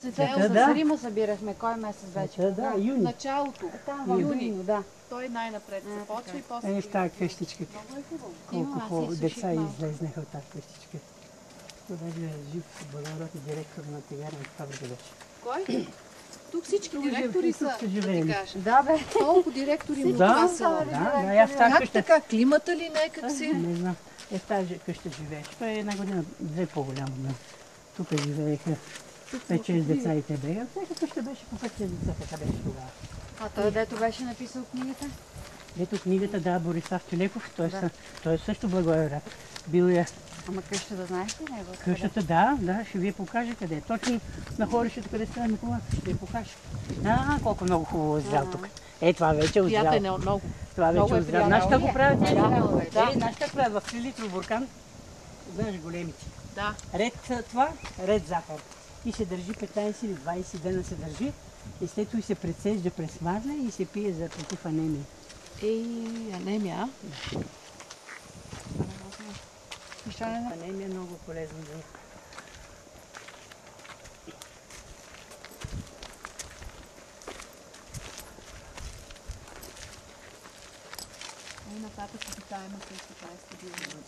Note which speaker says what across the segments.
Speaker 1: За Рима събирахме. Кой месец вече?
Speaker 2: Да, юни.
Speaker 3: Началото.
Speaker 1: Там в юни, да.
Speaker 3: Той най-напред започва и после...
Speaker 2: Еш тази къщичка. Колко хубаво деца излезнаха от тази къщичка. Даже жив благороден директор на тегарната фабрика беше.
Speaker 3: Кой? Тук всички директори са, да ти кажа.
Speaker 1: Да, бе.
Speaker 3: Толкова директори му това са.
Speaker 2: Да, я в тази
Speaker 3: Как
Speaker 2: къща.
Speaker 3: така? Климата ли не? Как си?
Speaker 2: Не знам. В тази къща живееш. Това е една година, две по-голямо. Тук живееха 5-6 деца и те бега. Всяка къща беше по 5 деца, така беше тогава.
Speaker 1: А той, дето беше написал книгата?
Speaker 2: Ето книгата, да, Борислав Тюлеков, той е също благоеврат. Бил е...
Speaker 1: Ама къщата знаеш ли него?
Speaker 2: Къщата, да, ще ви покажа къде е. Точно на хорището, къде става Николака, ще ви покажа. Колко много хубаво е озрял тук. Това вече е озрял.
Speaker 3: Приятен е много.
Speaker 2: Това вече е озрял. Знаеш какво го правят?
Speaker 3: Да.
Speaker 2: Знаеш какво правят? В 3-литров буркан, знаеш големите.
Speaker 3: Да.
Speaker 2: Ред това, ред захар. И се държи 15 или 20 дена се държи. И след това се прецежда през мазля и се пие за против анемия.
Speaker 3: Анемия,
Speaker 2: Анемия е много полезно за них.
Speaker 3: нататък обитаема също това е стабилно.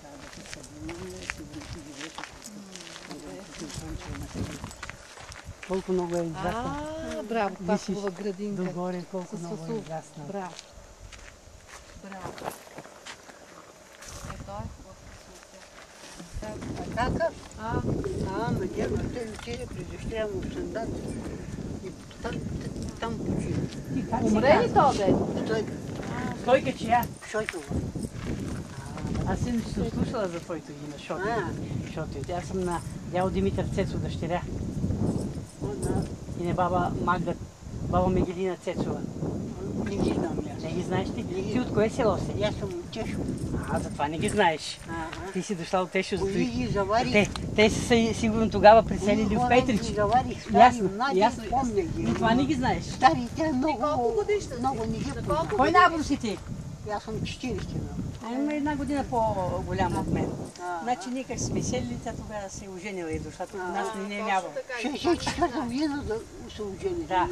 Speaker 2: Колко много е израснал.
Speaker 3: Браво, това хубава градинка.
Speaker 2: Догоре колко много е израснал.
Speaker 3: Браво. Браво. Ето е хубав
Speaker 4: Така? Надявам, той отиде при дъщеря му в Сандат и там почина.
Speaker 3: Умре ли то, дед?
Speaker 2: Стойка чия?
Speaker 4: Шойтова.
Speaker 2: Аз съм слушала за твоето име, Шотовите. Аз съм на дядо Димитър Цецов дъщеря. И не баба Магда, баба Мегелина Цецова.
Speaker 4: Не ги знам аз.
Speaker 2: Не ги знаеш ли? Ти от кое село си?
Speaker 4: Аз съм от Тешо.
Speaker 2: Затова не ги знаеш. Ти си дошла от Тешо.
Speaker 4: Коли ги заварих.
Speaker 2: Те са сигурно тогава преселили в Петрич.
Speaker 4: Ги заварих стари, млади, помня ги.
Speaker 2: И това не ги знаеш.
Speaker 4: Старите много не ги познавам.
Speaker 2: Кой набор си ти?
Speaker 4: Аз съм 40
Speaker 2: Има една година по-голяма от мен. Значи ние как сме селилица, тогава се оженила и дошла. Тук нас не е нямало.
Speaker 4: 64-та година да се оженили.
Speaker 2: Да.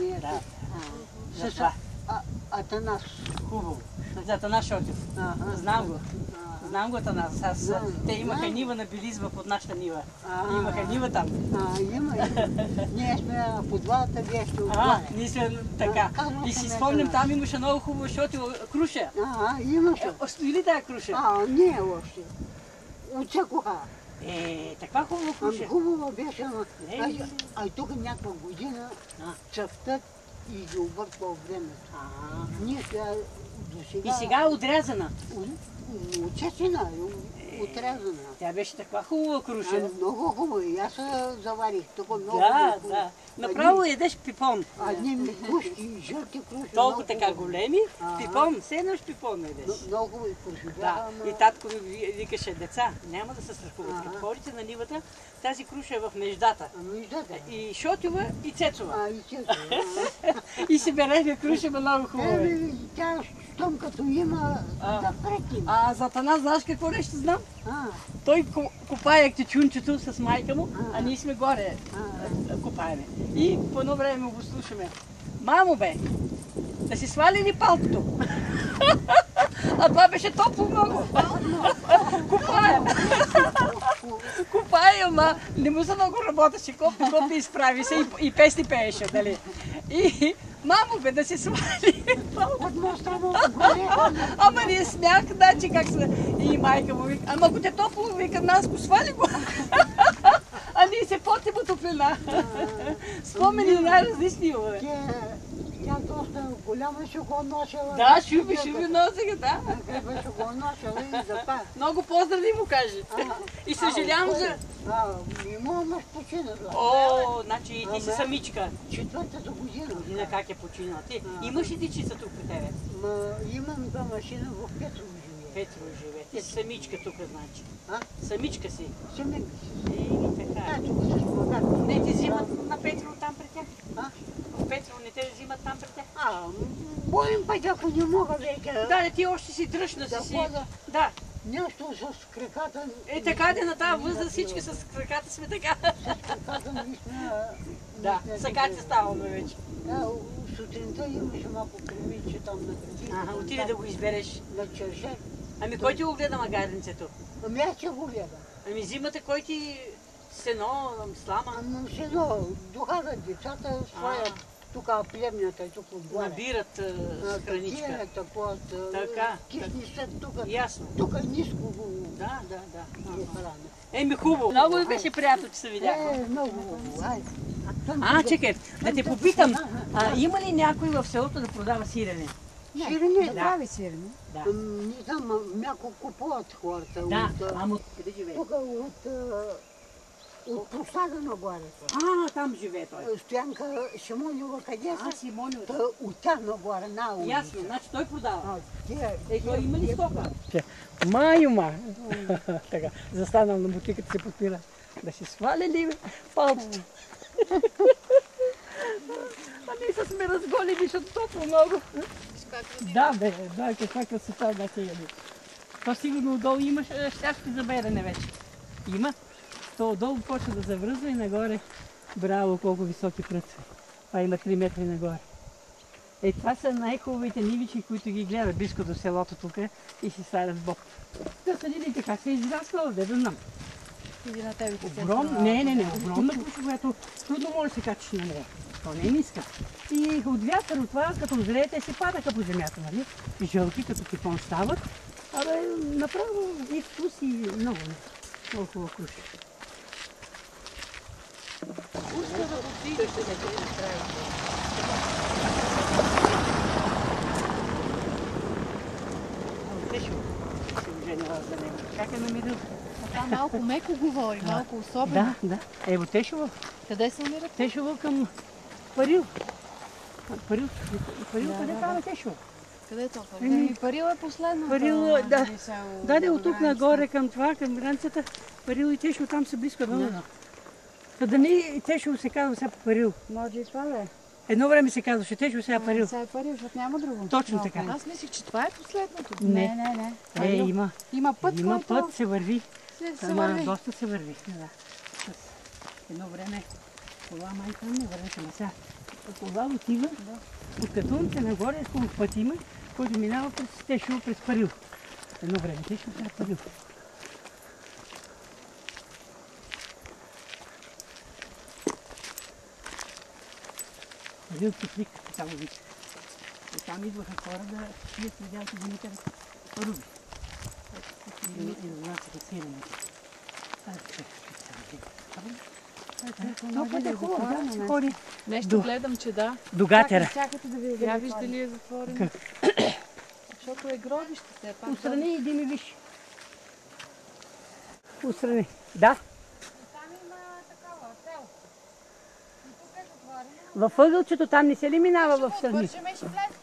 Speaker 4: С Атанас.
Speaker 2: Хубаво. За Атанас Шотев. Знам го. Знам го Атанас. Те имаха нива на Белизма под нашата нива. Имаха нива там.
Speaker 4: Има. Ние сме по двата вещи от двата.
Speaker 2: Ние сме така. И си спомням, там имаше много хубаво Шотева круша.
Speaker 4: Имаше.
Speaker 2: Стои ли тая круша?
Speaker 4: Не е още. Отсекоха.
Speaker 2: Таква хубава круша.
Speaker 4: Хубава беше, а тук някаква година цъфтат и ги обърква времето. Ние досега...
Speaker 2: И сега е отрязана.
Speaker 4: Отсечена, отрязана.
Speaker 2: Тя беше таква хубава круша.
Speaker 4: Много хубава. И аз заварих тук много.
Speaker 2: Да. Направо ядеш пипон.
Speaker 4: Едни микушки, жълти круши.
Speaker 2: Толкова така големи, пипон, все едно пипон ядеш.
Speaker 4: Много хубави круши.
Speaker 2: Да. И татко ми викаше, деца, няма да се страхуват. Като ходите на нивата, тази круша е в междата. И Шотева, и Цецова.
Speaker 4: И Цецова.
Speaker 2: И си берехме круша, много хубава.
Speaker 4: Тя щом като има да претим.
Speaker 2: За Атанас, знаеш какво нещо знам? Той копае течунчето с майка му, а ние сме горе копаеме. И по едно време го слушаме. Мамо бе, да си свали ли палкото? А това беше топло много. Копае, ама не му за много работеше. Копи изправи се и песни пееше, дали. И мамо бе, да си свали палкото. Ама ние смях, значи как се... И майка му вика, ама ако те топло, вика, нас го свали го. А ние се потим от топлина. Спомени най-различни имаме.
Speaker 4: Тя доста голяма ще го носила.
Speaker 2: Да, шуби носеха, да.
Speaker 4: Ще го носила и за това.
Speaker 2: Много поздрави му кажи. И съжалявам за...
Speaker 4: Моя мъж почина.
Speaker 2: Значи и ти си самичка.
Speaker 4: Четвъртата година.
Speaker 2: Година как е починала. Ти имаш ли дечица тук при тебе?
Speaker 4: Имам два машина в Петрово живее.
Speaker 2: Петрово живее. Ти си самичка тук, значи. Самичка си.
Speaker 4: Самичка си.
Speaker 2: Така.
Speaker 4: Тук с богат.
Speaker 2: Не, ти взимат на Петрово там при тях? В Петрово не те взимат там при тях?
Speaker 4: Боим пък, ако не мога вече.
Speaker 2: Да, ти още си дръжна си. Да.
Speaker 4: Нещо с краката.
Speaker 2: Така де на тази възраст всички с краката сме така.
Speaker 4: С краката ми сме
Speaker 2: Да, сега се ставаме вече.
Speaker 4: Да, сутринта имаше малко кремиче там на кутията.
Speaker 2: Ага, отиде да го избереш.
Speaker 4: На черше.
Speaker 2: Ами кой ти го гледа магаренцето?
Speaker 4: Ами аз ще го гледам.
Speaker 2: Ами зимата кой ти сено, слама?
Speaker 4: Ами седно, дохарат децата, своят тук племната, тук отгоре.
Speaker 2: Набират храничка.
Speaker 4: Такива, такова,
Speaker 2: Така,
Speaker 4: кишни са тук.
Speaker 2: Ясно.
Speaker 4: Тук ниско го
Speaker 2: Да.
Speaker 4: го храна.
Speaker 2: Еми хубаво. Много ми беше приятно, че се видяхме.
Speaker 4: Много. Айде.
Speaker 2: Чекай, да те попитам, има ли някой в селото да продава сирене?
Speaker 4: Сирене?
Speaker 1: Да прави сирене.
Speaker 2: Да.
Speaker 4: Не знам, мяко купуват хората.
Speaker 2: Да,
Speaker 4: от,
Speaker 2: ама къде живее?
Speaker 4: тук от посада нагоре.
Speaker 2: Там живее той.
Speaker 4: Стоянка Шимонова, къде са?
Speaker 2: Симонio.
Speaker 4: Та от тях нагоре, на улица.
Speaker 2: Ясно, значи той продава.
Speaker 4: Те,
Speaker 2: Той има ли стока?
Speaker 5: Майома! Така, застанал на бутиката се подпира. Да си сваля ли палцето? Ние сме разголени, защото толкова много. Да, бе, да, каква красота да се яде. То сигурно отдолу имаш щящи за берене вече. Има. То отдолу почва да завръзва и нагоре. Браво, колко високи пръци. Това има 3 метра нагоре. Това са най-хубавите нивичи, които ги гледат близко до селото тук и си садят боб. Да съдите как се е израснала, да знам.
Speaker 1: Иди на тебе.
Speaker 5: Не, огромна куша, която трудно може да се качиш на нея. То не е ниска. И от вятър, от това, като озреете, си падаха по земята, нали? Жълти, като кипон стават. Абе, направо и вкус и много хубава куша. Как е намирил?
Speaker 3: Това малко меко говори, малко особено.
Speaker 5: Да. Ево Тешово.
Speaker 3: Къде се намира?
Speaker 5: Тешово към Парил. Парил, къде става Тешово?
Speaker 3: Къде е това?
Speaker 1: Парил е последното.
Speaker 5: Парил, да.
Speaker 1: село
Speaker 5: Даде
Speaker 1: до
Speaker 5: от тук
Speaker 1: границата.
Speaker 5: нагоре към това, към границата. Парил и Тешово там са близко едно. Та да не Тешово се казва сега Парил.
Speaker 1: Може и това да е.
Speaker 5: Едно време се казваше Тешово, сега Парил.
Speaker 1: Сега е Парил, защото няма друго.
Speaker 5: Точно така.
Speaker 3: Аз мислих, че това е последното.
Speaker 1: Не.
Speaker 5: Има.
Speaker 1: Има път,
Speaker 5: Има
Speaker 1: който
Speaker 5: път, се върви.
Speaker 1: се
Speaker 5: Ама
Speaker 1: върви.
Speaker 5: доста се върви. Да. С едно време кола майка не вървеше, ама сега кола отива от Катунце нагоре, с път има, който минава през Тешово, през Парил. Едно време Тешово, сега Парил. Парил пикник, само вика. И там идваха хора да пият видялки земите руби. И занасяха сирените. Но път е хубаво, да, се ходи
Speaker 3: Нещо гледам, че да.
Speaker 5: до гатера.
Speaker 1: Чакайте да ви
Speaker 3: Я виж дали е затворено. Защото е гробище все пак.
Speaker 5: Устрани и Дими, виж. Устрани. Да.
Speaker 1: Там има такава цел. И тук е отворено.
Speaker 5: Във ъгълчето там не се ли минава в страни?
Speaker 1: Бърже ме ще влезе.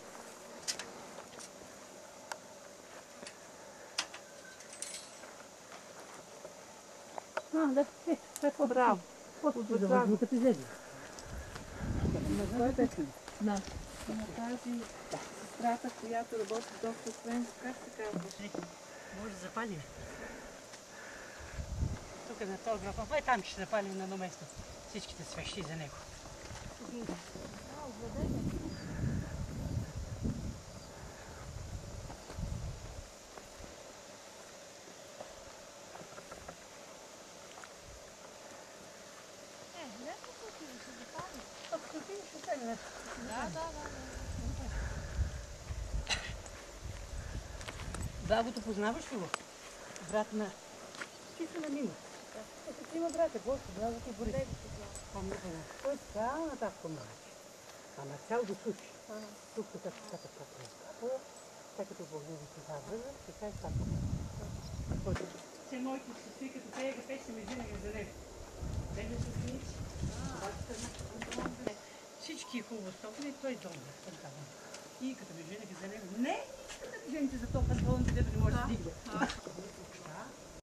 Speaker 5: Да. Какво? Браво. Какво да въздухът излезе?
Speaker 3: На тази сестрата, която работи доктор Свенс, как се казва?
Speaker 5: Може да запалим. Тук на този граф. Ай, там ще запалим на едно место. Всичките свещи за него. Благото познаваш ли го? Брат на... Чисто на Мима. Ето има брата, Гости, Благото Борис. Помня го. Той е цял на тази комарачи. Ама цял до суши. Тук така разкапва. Така като Богдана се завърза, така и така. Все моите се стои като пеега песни ми винаги за него. Бега с ници. Всички хубаво стопни, той е долу. И като ми женеха за него, не искам да ми жените за този панталон, където не може да дигне.